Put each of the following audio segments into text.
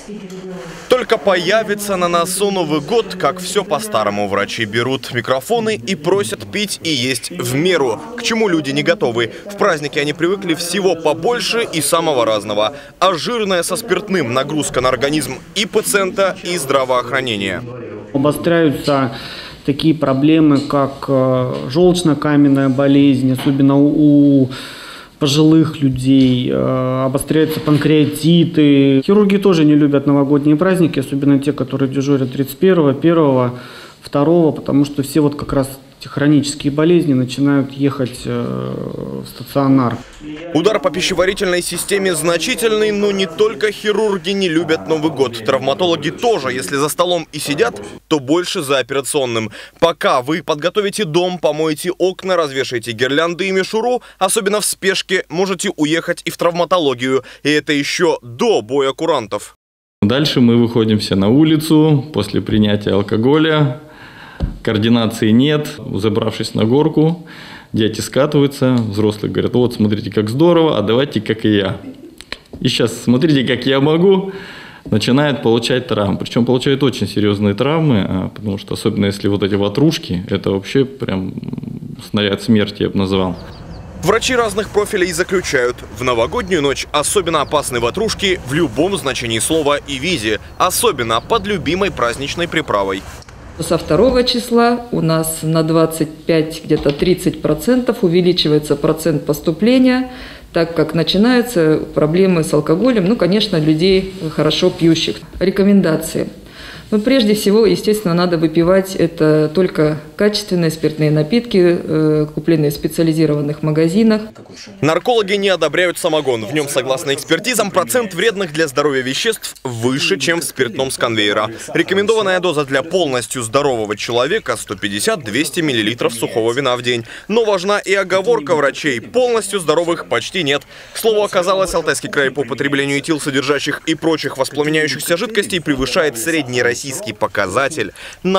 Только появится на носу Новый год, как все по-старому. Врачи берут микрофоны и просят пить и есть в меру. К чему люди не готовы. В празднике они привыкли всего побольше и самого разного. А жирное со спиртным, нагрузка на организм и пациента, и здравоохранения. Обостряются такие проблемы, как желчно-каменная болезнь, особенно у пожилых людей, обостряются панкреатиты. Хирурги тоже не любят новогодние праздники, особенно те, которые дежурят 31-го, 1-го, 2-го, потому что все вот как раз эти хронические болезни начинают ехать в стационар. Удар по пищеварительной системе значительный, но не только хирурги не любят Новый год. Травматологи тоже, если за столом и сидят, то больше за операционным. Пока вы подготовите дом, помоете окна, развешаете гирлянды и мишуру, особенно в спешке, можете уехать и в травматологию. И это еще до боя курантов. Дальше мы выходим все на улицу после принятия алкоголя. Координации нет. Забравшись на горку, дети скатываются, взрослые говорят: вот смотрите, как здорово, а давайте как и я. И сейчас смотрите, как я могу. Начинают получать травмы. Причем получают очень серьезные травмы, потому что особенно если вот эти ватрушки, это вообще прям снаряд смерти, я бы назвал. Врачи разных профилей заключают: в новогоднюю ночь особенно опасны ватрушки в любом значении слова и виде, особенно под любимой праздничной приправой. Со 2 числа у нас на 25, где-то 30% увеличивается процент поступления, так как начинаются проблемы с алкоголем, ну, конечно, людей хорошо пьющих. Рекомендации. Но прежде всего, естественно, надо выпивать это только качественные спиртные напитки, купленные в специализированных магазинах. Наркологи не одобряют самогон. В нем, согласно экспертизам, процент вредных для здоровья веществ выше, чем в спиртном с конвейера. Рекомендованная доза для полностью здорового человека – 150-200 мл сухого вина в день. Но важна и оговорка врачей: полностью здоровых почти нет. К слову, оказалось, Алтайский край по потреблению этилсодержащих и прочих воспламеняющихся жидкостей превышает средний российский показатель на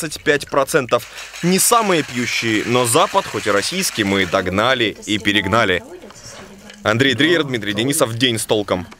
25%. Не самые пьющие, но Запад, хоть и российский, мы догнали и перегнали. Андрей Дриер, Дмитрий Денисов. День с толком.